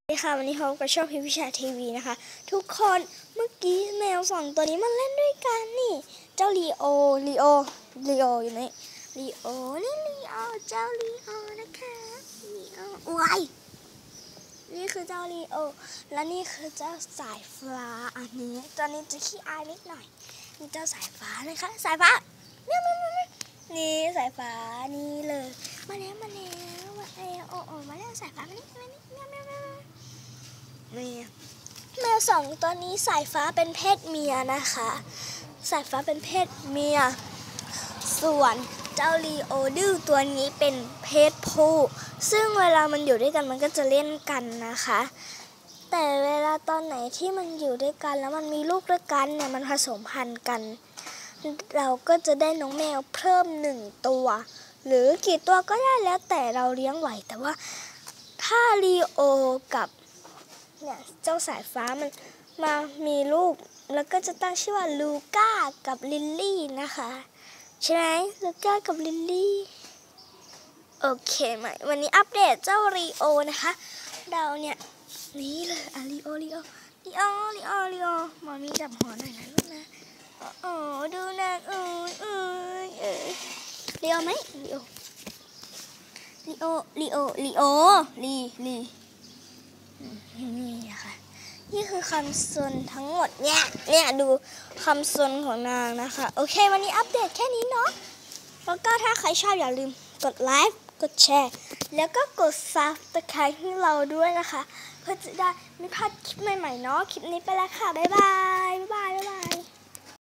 สวัสดีค่ะวันนี้พบกับช่องพิมพ์วิชาทีวีนะคะทุกคนเมื่อกี้แมวสองตัวนี้มันเล่นด้วยกันนี่เจ้าลีโออยู่ไหนลีโอนี่ลีโอเจ้าลีโอนะคะลีโอนี่คือเจ้าลีโอและนี่คือเจ้าสายฟ้าอันนี้ตอนนี้จะขี้อายนิดหน่อยนี่เจ้าสายฟ้านะคะสายฟ้าเนี่ยนี่สายฟ้านี่เลยมาแล้วมาแล้วสายฟ้ามานี่แมวสองตัวนี้สายฟ้าเป็นเพศเมียนะคะสายฟ้าเป็นเพศเมียส่วนเจ้าลีโอดื้อตัวนี้เป็นเพศผู้ซึ่งเวลามันอยู่ด้วยกันมันก็จะเล่นกันนะคะแต่เวลาตอนไหนที่มันอยู่ด้วยกันแล้วมันมีลูกด้วยกันเนี่ยมันผสมพันธุ์กันเราก็จะได้น้องแมวเพิ่ม1 ตัวหรือกี่ตัวก็ได้แล้วแต่เราเลี้ยงไหวแต่ว่าถ้าลีโอกับเนี่ยเจ้าสายฟ้ามันมามีลูกแล้วก็จะตั้งชื่อว่าลูก้ากับลิลลี่นะคะใช่ไหมลูก้ากับลิลลี่โอเคไหมวันนี้อัปเดตเจ้าลีโอนะคะเราเนี่ยนี่เลยลีโอมามีจับหัวหน่อยนะลูกนะดูนะลีโอไหมลีโอนี่นะคะนี่คือคำซนทั้งหมดเนี่ยดูคำซนของนางนะคะโอเควันนี้อัปเดตแค่นี้เนาะแล้วก็ถ้าใครชอบอย่าลืมกดไลค์กดแชร์แล้วก็กดซับสไครบ์ให้เราด้วยนะคะเพื่อจะได้ไม่พลาดคลิปใหม่ๆเนาะคลิปนี้ไปแล้วค่ะบ๊ายบาย